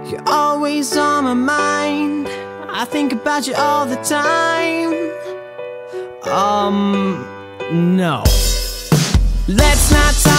You're always on my mind. I think about you all the time. No. Let's not talk